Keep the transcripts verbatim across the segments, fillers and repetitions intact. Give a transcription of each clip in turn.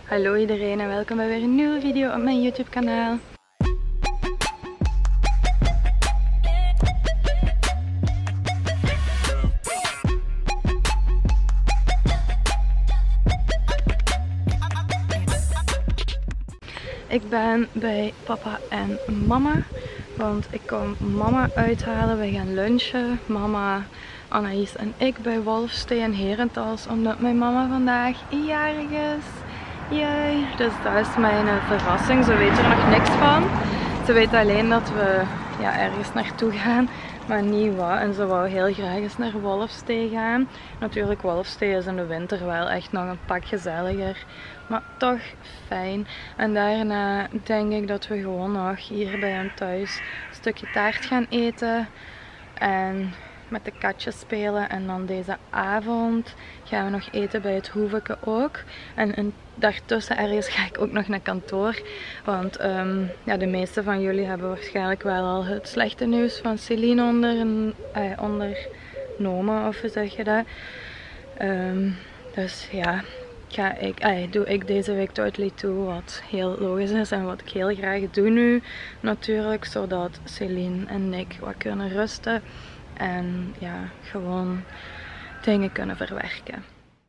Hallo iedereen en welkom bij weer een nieuwe video op mijn YouTube kanaal. Ik ben bij papa en mama, want ik kom mama uithalen. We gaan lunchen. Mama, Anaïs en ik bij Wolfstee in Herentals, omdat mijn mama vandaag jarig is. Jee, dus dat is mijn uh, verrassing. Ze weet er nog niks van. Ze weet alleen dat we ja, ergens naartoe gaan, maar niet wat. En ze wou heel graag eens naar Wolfstee gaan. Natuurlijk, Wolfstee is in de winter wel echt nog een pak gezelliger, maar toch fijn. En daarna denk ik dat we gewoon nog hier bij hem thuis een stukje taart gaan eten. En met de katjes spelen. En dan deze avond gaan we nog eten bij het Hoeveke ook. En, en daartussen ergens ga ik ook nog naar kantoor. Want um, ja, de meeste van jullie hebben waarschijnlijk wel al het slechte nieuws van Celine onder, eh, ondernomen. Of hoe zeg je dat? Um, dus ja, ga ik, eh, doe ik deze week Totally toe. Wat heel logisch is en wat ik heel graag doe nu natuurlijk. Zodat Celine en ik wat kunnen rusten. En ja, gewoon dingen kunnen verwerken.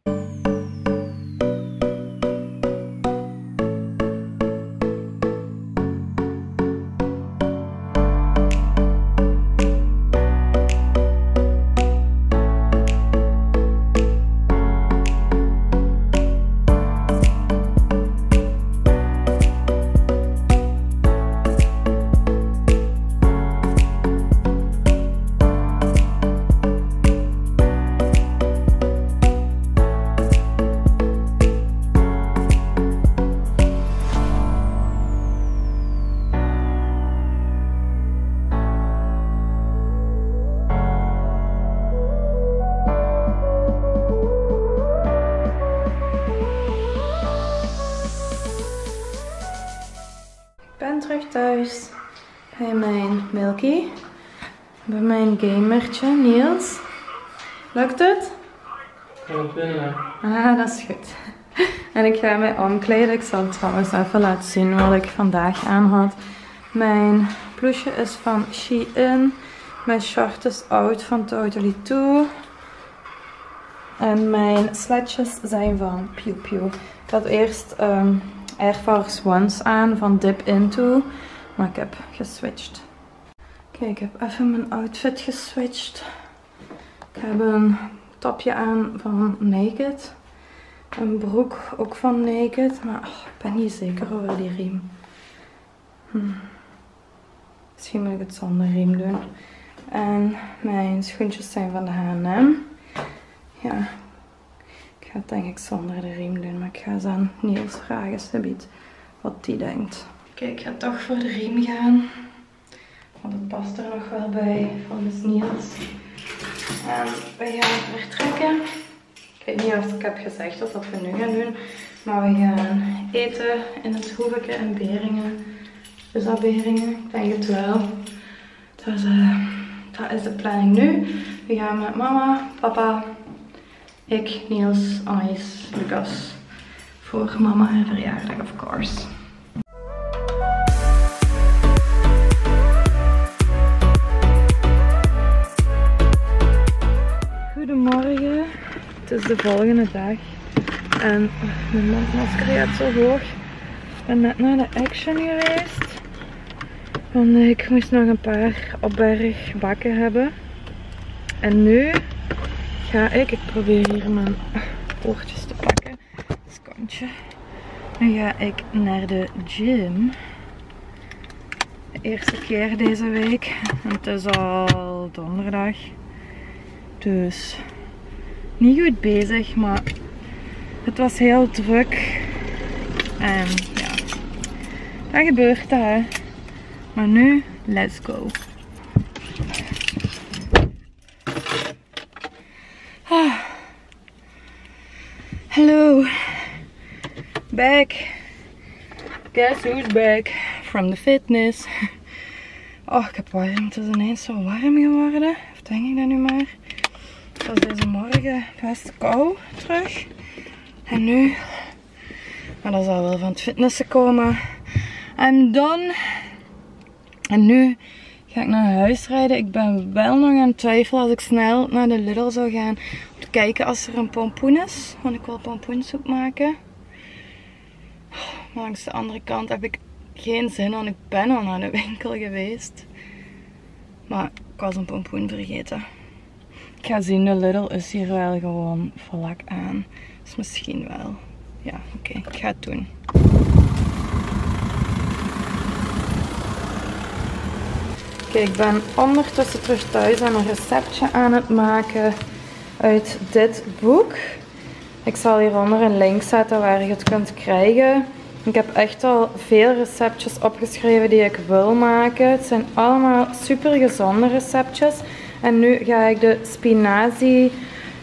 Ik ben terug thuis bij mijn Milky, bij mijn gamertje Niels. Lukt het? Ik kan het winnen. Ah, dat is goed. En ik ga mij omkleden. Ik zal trouwens even laten zien wat ik vandaag aan had. Mijn ploesje is van Shein. Mijn short is oud van Totally two. En mijn sletjes zijn van Pew Pew. Ik had eerst um, Air Force Ones aan van Dip Into, maar ik heb geswitcht. Kijk, ik heb even mijn outfit geswitcht. Ik heb een topje aan van Naked. Een broek ook van Naked, maar oh, ik ben niet zeker over die riem. Hm. Misschien moet ik het zonder riem doen. En mijn schoentjes zijn van de H en M. Ja, ik ga het denk ik zonder de riem doen, maar ik ga eens aan Niels vragen, subiet, wat die denkt. Kijk, ik ga toch voor de riem gaan, want het past er nog wel bij volgens Niels. En we gaan vertrekken. Ik weet niet of ik heb gezegd of wat we nu gaan doen, maar we gaan eten in het Hoeveke in Beringen. Is dat Beringen? Ik denk het wel. Dus uh, dat is de planning nu. We gaan met mama, papa, ik, Niels, Anaïs, Lucas voor mama en verjaardag, of course. Goedemorgen, het is de volgende dag en mijn mondmasker gaat zo hoog. Ik ben net naar de Action geweest, want ik moest nog een paar opberg bakken hebben. En nu ga ik, ik probeer hier mijn oortjes te pakken, skontje. Nu ga ik naar de gym. De eerste keer deze week. Het is al donderdag. Dus niet goed bezig, maar het was heel druk. En ja, dat gebeurt dat, hè. Maar nu, let's go. Ah. Hello. Back. Guess who's back from the fitness. Oh, ik heb warm. Het is ineens zo warm geworden. Of denk ik dat nu maar. Het was deze morgen best koud terug. En nu Maar dat zal wel van het fitnessen komen. I'm done. En nu ga ik naar huis rijden. Ik ben wel nog aan het twijfelen als ik snel naar de Lidl zou gaan. Om te kijken als er een pompoen is. Want ik wil pompoensoep maken. Maar langs de andere kant heb ik geen zin, want ik ben al naar de winkel geweest. Maar ik was een pompoen vergeten. Ik ga zien, de Lidl is hier wel gewoon vlak aan. Dus misschien wel. Ja, oké, okay, ik ga het doen. Oké, okay, ik ben ondertussen terug thuis en een receptje aan het maken uit dit boek. Ik zal hieronder een link zetten waar je het kunt krijgen. Ik heb echt al veel receptjes opgeschreven die ik wil maken. Het zijn allemaal super gezonde receptjes. En nu ga ik de spinazie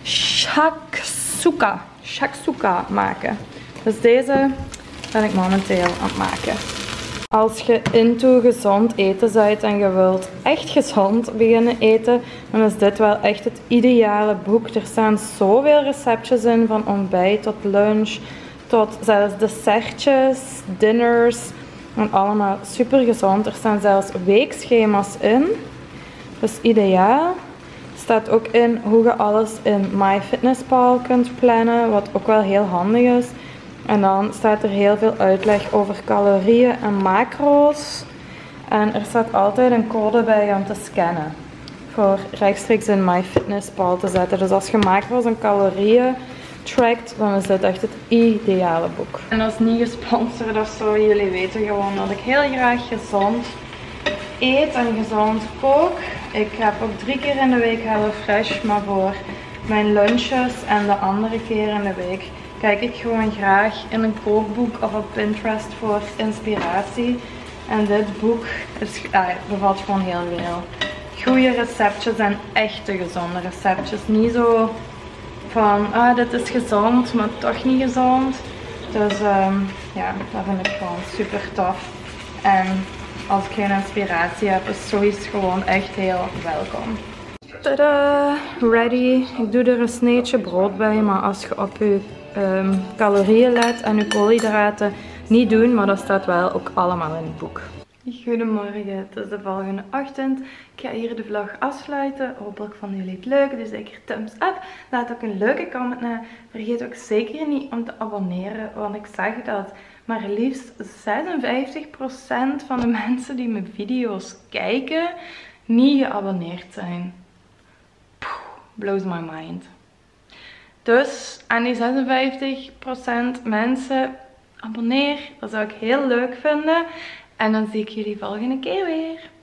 shakshuka, shakshuka maken. Dus deze ben ik momenteel aan het maken. Als je into gezond eten bent en je wilt echt gezond beginnen eten, dan is dit wel echt het ideale boek. Er staan zoveel receptjes in, van ontbijt tot lunch, tot zelfs dessertjes, dinners. En allemaal super gezond. Er staan zelfs weekschema's in. Dus ideaal. Er staat ook in hoe je alles in MyFitnessPal kunt plannen, wat ook wel heel handig is. En dan staat er heel veel uitleg over calorieën en macro's. En er staat altijd een code bij om te scannen. Voor rechtstreeks in MyFitnessPal te zetten. Dus als je macro's en calorieën trackt, dan is dit echt het ideale boek. En dat is niet gesponsord of zo. Jullie weten gewoon dat ik heel graag gezond eet en gezond kook. Ik heb ook drie keer in de week HelloFresh, maar voor mijn lunches en de andere keer in de week kijk ik gewoon graag in een kookboek of op Pinterest voor inspiratie. En dit boek is, ah, bevat gewoon heel veel goede receptjes en echte gezonde receptjes. Niet zo van, ah, dit is gezond, maar toch niet gezond. Dus um, ja, dat vind ik gewoon super tof. En als ik geen inspiratie heb, is zoiets gewoon echt heel welkom. Tada! Ready. Ik doe er een sneetje brood bij, maar als je op je um, calorieën let en je koolhydraten niet doen, maar dat staat wel ook allemaal in het boek. Goedemorgen, het is de volgende ochtend. Ik ga hier de vlog afsluiten. Hopelijk vonden jullie het leuk, dus zeker thumbs up. Laat ook een leuke comment na. Vergeet ook zeker niet om te abonneren, want ik zag dat maar liefst zesenvijftig procent van de mensen die mijn video's kijken niet geabonneerd zijn. Poeh, blows my mind. Dus aan die zesenvijftig procent mensen, abonneer. Dat zou ik heel leuk vinden. En dan zie ik jullie volgende keer weer.